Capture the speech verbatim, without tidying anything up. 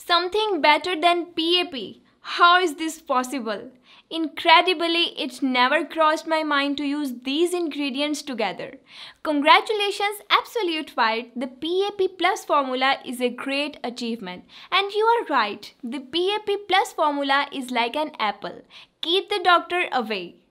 Something better than P A P. How is this possible? Incredibly, it never crossed my mind to use these ingredients together. Congratulations, Absolute White. The P A P Plus formula is a great achievement. And you are right, the P A P Plus formula is like an apple. Keep the doctor away.